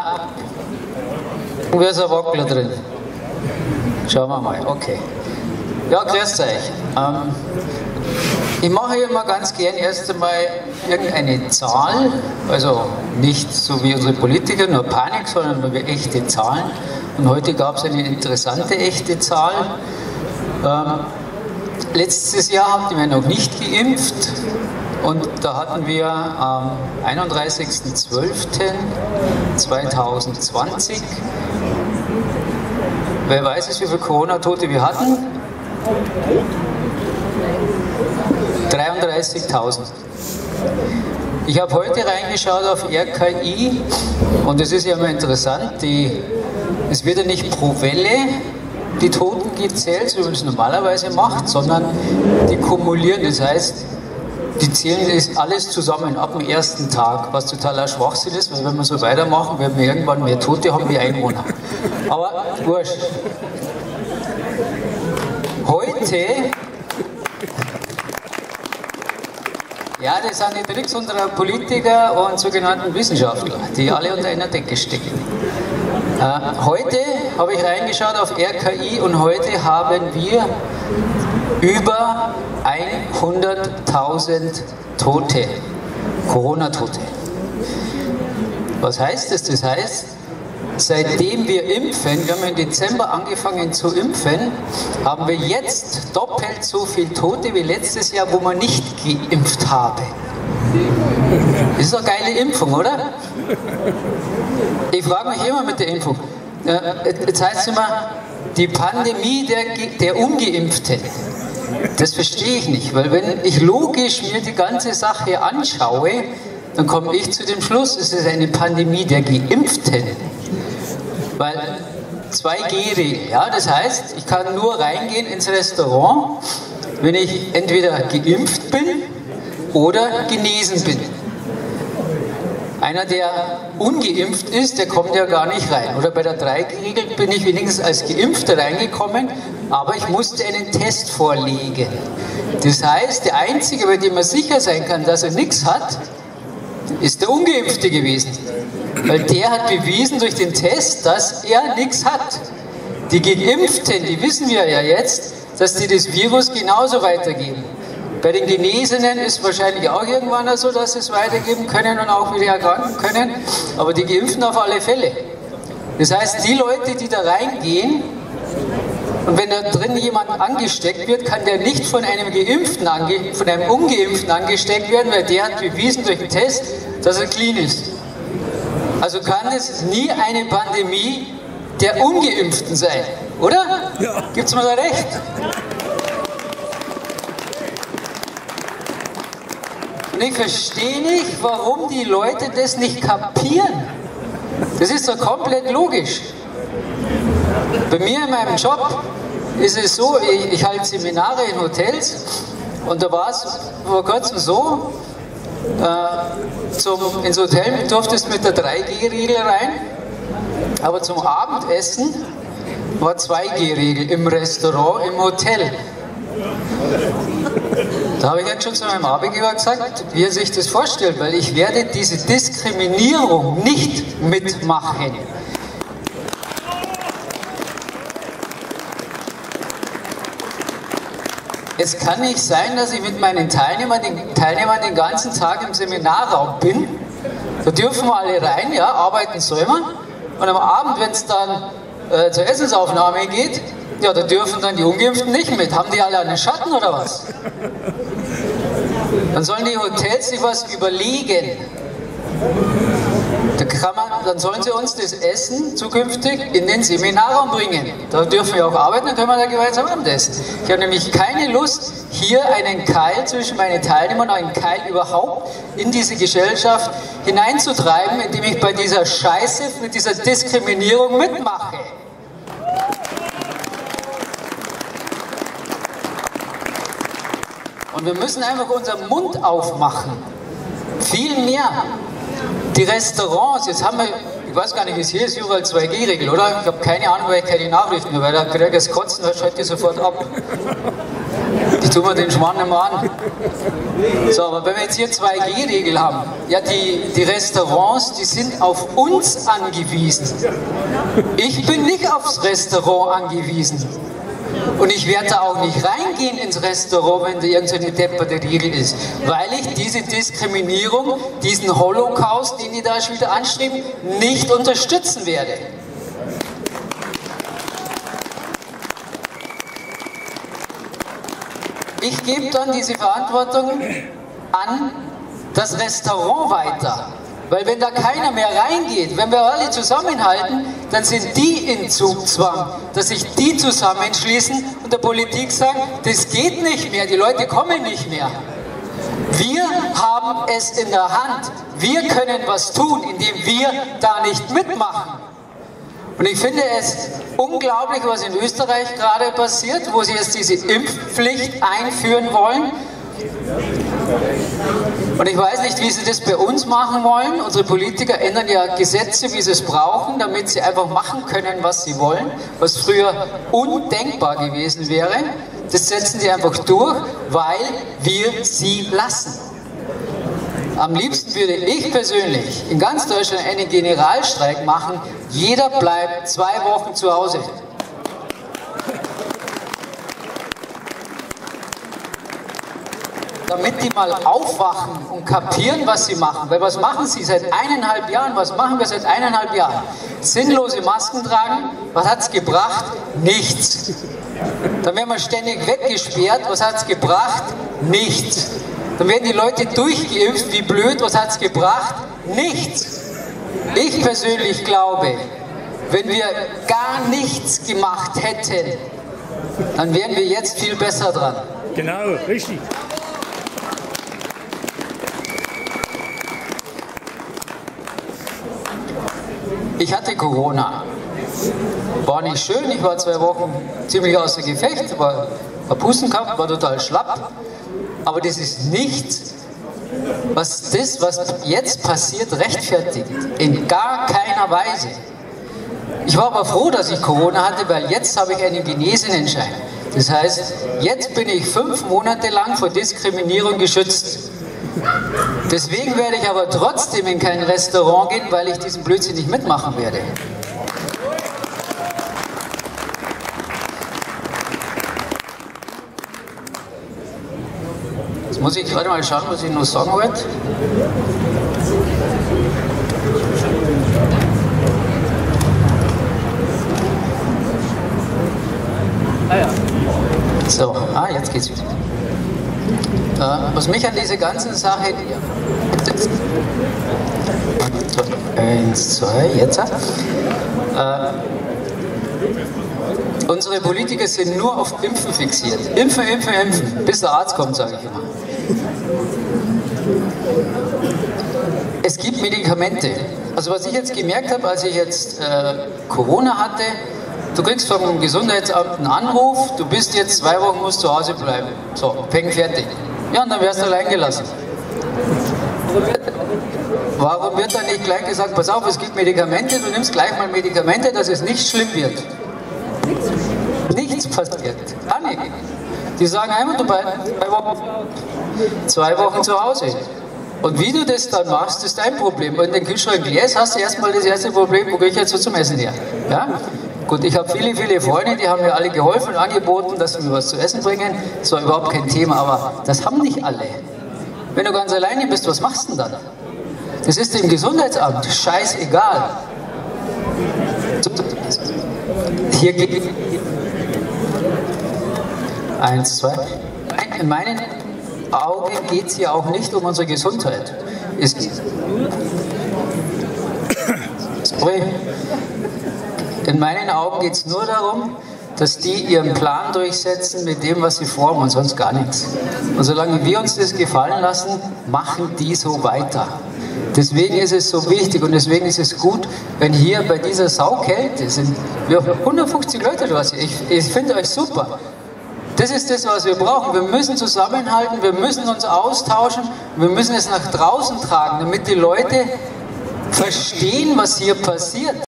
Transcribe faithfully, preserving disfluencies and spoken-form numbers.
Ah, wo ist ein Wackler drin? Schauen wir mal, okay. Ja, grüßt euch. Ähm, ich mache immer ganz gern erst einmal irgendeine Zahl, also nicht so wie unsere Politiker, nur Panik, sondern nur echte Zahlen. Und heute gab es eine interessante echte Zahl. Ähm, letztes Jahr hatten wir noch nicht geimpft und da hatten wir am einunddreißigsten zwölften zweitausendzwanzig, wer weiß es, wie viele Corona-Tote wir hatten? dreiunddreißigtausend. Ich habe heute reingeschaut auf R K I und es ist ja immer interessant, die, es wird ja nicht pro Welle die Toten gezählt, so wie man es normalerweise macht, sondern die kumulieren, das heißt, die zählen das alles zusammen ab dem ersten Tag, was totaler Schwachsinn ist, weil wenn wir so weitermachen, werden wir irgendwann mehr Tote haben wie Einwohner. Aber wurscht. Heute, ja, das sind die Tricks unserer Politiker und sogenannten Wissenschaftler, die alle unter einer Decke stecken. Äh, heute habe ich reingeschaut auf R K I und heute haben wir über hunderttausend Tote, Corona-Tote. Was heißt das? Das heißt, seitdem wir impfen, wir haben im Dezember angefangen zu impfen, haben wir jetzt doppelt so viele Tote wie letztes Jahr, wo wir nicht geimpft haben. Das ist eine geile Impfung, oder? Ich frage mich immer mit der Impfung. Jetzt heißt es immer, die Pandemie der, der Ungeimpften. Das verstehe ich nicht, weil wenn ich logisch mir die ganze Sache anschaue, dann komme ich zu dem Schluss, es ist eine Pandemie der Geimpften. Weil zwei G-Regel, ja, das heißt, ich kann nur reingehen ins Restaurant, wenn ich entweder geimpft bin oder genesen bin. Einer, der ungeimpft ist, der kommt ja gar nicht rein. Oder bei der drei G-Regel bin ich wenigstens als Geimpfter reingekommen, aber ich musste einen Test vorlegen. Das heißt, der Einzige, bei dem man sicher sein kann, dass er nichts hat, ist der Ungeimpfte gewesen. Weil der hat bewiesen durch den Test, dass er nichts hat. Die Geimpften, die wissen wir ja jetzt, dass die das Virus genauso weitergeben. Bei den Genesenen ist wahrscheinlich auch irgendwann so, dass sie es weitergeben können und auch wieder erkranken können, aber die Geimpften auf alle Fälle. Das heißt, die Leute, die da reingehen, und wenn da drin jemand angesteckt wird, kann der nicht von einem Geimpften, von einem Ungeimpften angesteckt werden, weil der hat bewiesen durch den Test, dass er clean ist. Also kann es nie eine Pandemie der Ungeimpften sein, oder? Ja. Gibt es mir da recht? Und ich verstehe nicht, warum die Leute das nicht kapieren. Das ist doch komplett logisch. Bei mir in meinem Job ist es so, ich, ich halte Seminare in Hotels und da war es vor kurzem so, äh, zum, ins Hotel durftest du mit der drei G-Regel rein, aber zum Abendessen war zwei G-Regel im Restaurant, im Hotel. Da habe ich jetzt schon zu meinem Arbeitgeber gesagt, wie er sich das vorstellt, weil ich werde diese Diskriminierung nicht mitmachen. Es kann nicht sein, dass ich mit meinen Teilnehmern den, Teilnehmern den ganzen Tag im Seminarraum bin. Da dürfen wir alle rein, ja, arbeiten soll man. Und am Abend, wenn es dann äh, zur Essensaufnahme geht, ja, da dürfen dann die Ungeimpften nicht mit. Haben die alle einen Schatten oder was? Dann sollen die Hotels sich was überlegen. Da kann man, dann sollen sie uns das Essen zukünftig in den Seminarraum bringen. Da dürfen wir auch arbeiten, dann können wir da gemeinsam Abendessen. Ich habe nämlich keine Lust, hier einen Keil zwischen meinen Teilnehmern, einen Keil überhaupt in diese Gesellschaft hineinzutreiben, indem ich bei dieser Scheiße, mit dieser Diskriminierung mitmache. Und wir müssen einfach unseren Mund aufmachen. Viel mehr. Die Restaurants, jetzt haben wir, ich weiß gar nicht, wie es hier ist, überall zwei G-Regel, oder? Ich habe keine Ahnung, weil ich keine Nachrichten mehr, weil da kriege ich das Kotzen, da schalte ich sofort ab. Ich tue mir den Schmarrn nicht mehr an. So, aber wenn wir jetzt hier zwei G Regel haben, ja, die, die Restaurants, die sind auf uns angewiesen. Ich bin nicht aufs Restaurant angewiesen. Und ich werde da auch nicht reingehen ins Restaurant, wenn da irgendeine depperte Regel ist, weil ich diese Diskriminierung, diesen Holocaust, den die da schon wieder anstreben, nicht unterstützen werde. Ich gebe dann diese Verantwortung an das Restaurant weiter. Weil wenn da keiner mehr reingeht, wenn wir alle zusammenhalten, dann sind die in Zugzwang, dass sich die zusammenschließen und der Politik sagen, das geht nicht mehr, die Leute kommen nicht mehr. Wir haben es in der Hand, wir können was tun, indem wir da nicht mitmachen. Und ich finde es unglaublich, was in Österreich gerade passiert, wo sie jetzt diese Impfpflicht einführen wollen. Und ich weiß nicht, wie sie das bei uns machen wollen. Unsere Politiker ändern ja Gesetze, wie sie es brauchen, damit sie einfach machen können, was sie wollen, was früher undenkbar gewesen wäre. Das setzen sie einfach durch, weil wir sie lassen. Am liebsten würde ich persönlich in ganz Deutschland einen Generalstreik machen. Jeder bleibt zwei Wochen zu Hause. Damit die mal aufwachen und kapieren, was sie machen. Weil was machen sie seit eineinhalb Jahren? Was machen wir seit eineinhalb Jahren? Sinnlose Masken tragen. Was hat es gebracht? Nichts. Dann werden wir ständig weggesperrt. Was hat es gebracht? Nichts. Dann werden die Leute durchgeimpft. Wie blöd. Was hat es gebracht? Nichts. Ich persönlich glaube, wenn wir gar nichts gemacht hätten, dann wären wir jetzt viel besser dran. Genau, richtig. Ich hatte Corona. War nicht schön, ich war zwei Wochen ziemlich außer Gefecht, war ein Pusten gehabt, war total schlapp. Aber das ist nichts, was das, was jetzt passiert, rechtfertigt. In gar keiner Weise. Ich war aber froh, dass ich Corona hatte, weil jetzt habe ich einen Genesenenschein. Das heißt, jetzt bin ich fünf Monate lang vor Diskriminierung geschützt. Deswegen werde ich aber trotzdem in kein Restaurant gehen, weil ich diesen Blödsinn nicht mitmachen werde. Jetzt muss ich gerade mal schauen, was ich noch sagen wollte. Ah ja. So, ah, jetzt geht's wieder. Äh, was mich an dieser ganzen Sache... Eins, zwei, jetzt. Äh, unsere Politiker sind nur auf Impfen fixiert. Impfen, impfen, impfen, bis der Arzt kommt, sage ich immer. Es gibt Medikamente. Also was ich jetzt gemerkt habe, als ich jetzt äh, Corona hatte, du kriegst vom Gesundheitsamt einen Anruf, du bist jetzt zwei Wochen, musst zu Hause bleiben. So, peng, fertig. Ja, und dann wärst du allein gelassen. Warum wird dann nicht gleich gesagt, pass auf, es gibt Medikamente, du nimmst gleich mal Medikamente, dass es nicht schlimm wird? Nichts passiert. Panik. Die sagen einmal, du bleibst zwei Wochen, zwei Wochen zu Hause. Und wie du das dann machst, ist dein Problem. Und in den Kühlschrank leer hast du erstmal das erste Problem, wo gehe ich jetzt so zum Essen her? Ja? Gut, ich habe viele, viele Freunde, die haben mir alle geholfen und angeboten, dass sie mir was zu essen bringen. Das war überhaupt kein Thema, aber das haben nicht alle. Wenn du ganz alleine bist, was machst du denn dann? Das ist dem Gesundheitsamt scheißegal. Hier geht eins, zwei. In meinen Augen geht es hier auch nicht um unsere Gesundheit. Es Sorry. In meinen Augen geht es nur darum, dass die ihren Plan durchsetzen mit dem, was sie formen und sonst gar nichts. Und solange wir uns das gefallen lassen, machen die so weiter. Deswegen ist es so wichtig und deswegen ist es gut, wenn hier bei dieser Saukälte sind wir hundertfünfzig Leute da. Ich, ich finde euch super. Das ist das, was wir brauchen. Wir müssen zusammenhalten, wir müssen uns austauschen, wir müssen es nach draußen tragen, damit die Leute verstehen, was hier passiert.